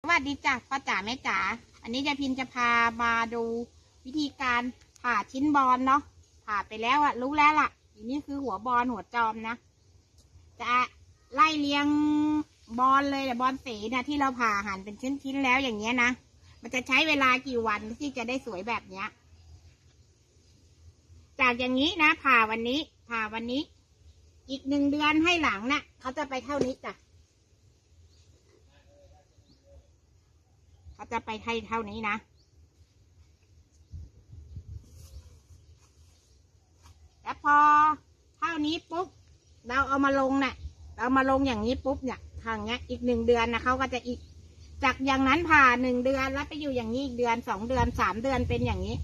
วัสดีจ้ะป้าจ๋าแม่จ๋าอันนี้ยายพินจะพามาดูวิธีการผ่าชิ้นบอลเนาะผ่าไปแล้วอะรู้แล้วล่ะอันนี้คือหัวบอลหัวจอมนะจะไล่เรียงบอลเลยบอลสีนะที่เราผ่าหั่นเป็นชิ้นๆแล้วอย่างเงี้ยนะมันจะใช้เวลากี่วันที่จะได้สวยแบบเนี้ยจากอย่างนี้นะผ่าวันนี้อีก1 เดือนให้หลังนะเขาจะไปเท่านี้จ้ะเขาจะไปให้เท่านี้นะแล้วพอเท่านี้ปุ๊บเราเอามาลงเนี่ยเรามาลงอย่างนี้ปุ๊บเนี่ยทางเงี้ยอีก1 เดือนนะเขาก็จะอีกจากอย่างนั้นผ่า1 เดือนแล้วไปอยู่อย่างนี้อีก1 เดือน2 เดือน3 เดือนเป็นอย่างนี้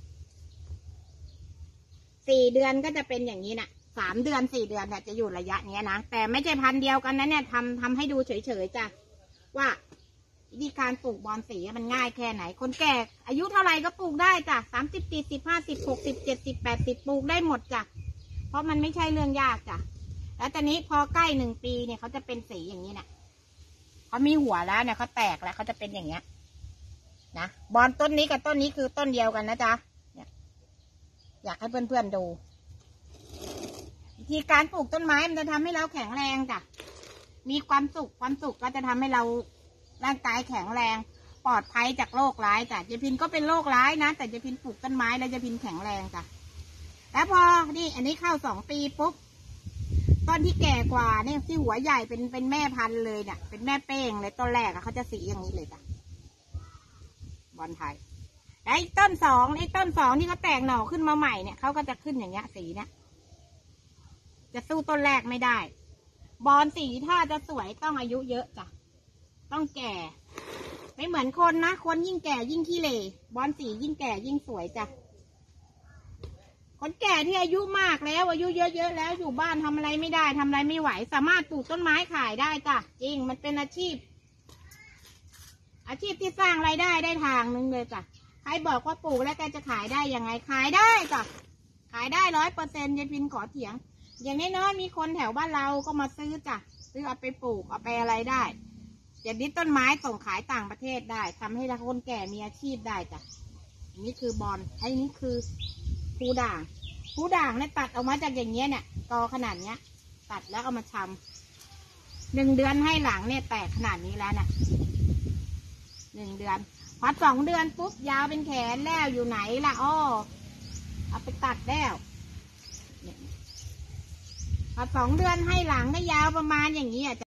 4 เดือนก็จะเป็นอย่างนี้นะ3 เดือน4 เดือนเนี่ยจะอยู่ระยะเนี้ยนะแต่ไม่ใช่พันเดียวกันนะเนี่ยทำให้ดูเฉยๆจ้ะว่าวิธีการปลูกบอนสีมันง่ายแค่ไหนคนแก่อายุเท่าไรก็ปลูกได้จ้ะ30 40 50 60 70 80ปลูกได้หมดจ้ะเพราะมันไม่ใช่เรื่องยากจ้ะแล้วตอนนี้พอใกล้1 ปีเนี่ยเขาจะเป็นสีอย่างนี้เนี่ยเขามีหัวแล้วเนี่ยเขาแตกแล้วเขาจะเป็นอย่างเงี้ยนะบอนต้นนี้กับต้นนี้คือต้นเดียวกันนะจ๊ะเนี่ยอยากให้เพื่อนๆดูวิธีการปลูกต้นไม้มันจะทำให้เราแข็งแรงจ้ะมีความสุขก็จะทำให้เราร่างกายแข็งแรงปลอดภัยจากโรคร้ายจ้ะยายพินก็เป็นโรคร้ายนะแต่ยายพินปลูกต้นไม้แล้วยายพินแข็งแรงจ้ะแล้วพอนี่อันนี้เข้า2 ปีปุ๊บต้นที่แก่กว่าเนี่ยที่หัวใหญ่เป็นแม่พันธุ์เลยเนี่ยเป็นแม่เป้งเลยต้นแรกเขาจะสีอย่างนี้เลยจ้ะบอนไทยไอ้ต้น2ที่เขาแตกหน่อขึ้นมาใหม่เนี่ยเขาก็จะขึ้นอย่างเงี้ยสีเนี่ยจะสู้ต้นแรกไม่ได้บอนสีถ้าจะสวยต้องอายุเยอะจ้ะต้องแก่ไม่เหมือนคนนะคนยิ่งแก่ยิ่งขี้เหร่บอนสียิ่งแก่ยิ่งสวยจ้ะคนแก่ที่อายุมากแล้วอายุเยอะๆแล้วอยู่บ้านทำอะไรไม่ได้ทำอะไรไม่ไหวสามารถปลูกต้นไม้ขายได้จ้ะจริงมันเป็นอาชีพที่สร้างรายได้ทางนึงเลยจ้ะใครบอกว่าปลูกแล้วแกจะขายได้ยังไงขายได้จ้ะขายได้100%ยายพินขอเถียงอย่างน้อยๆมีคนแถวบ้านเราก็มาซื้อจ้ะซื้อเอาไปปลูกเอาไปอะไรได้อย่างนี้ต้นไม้ส่งขายต่างประเทศได้ทำให้คนแก่มีอาชีพได้จ้ะอันนี้คือบอนไอ้นี้คือภูด่างเนี่ยตัดออกมาจากอย่างเงี้ยเนี่ยกอขนาดเนี้ยตัดแล้วเอามาชำ1 เดือนให้หลังเนี่ยแตกขนาดนี้แล้วเนี่ย1 เดือนพอ2 เดือนปุ๊บยาวเป็นแขนแล้วอยู่ไหนล่ะอ้อเอาไปตัดแล้วพอ2 เดือนให้หลังก็ยาวประมาณอย่างนี้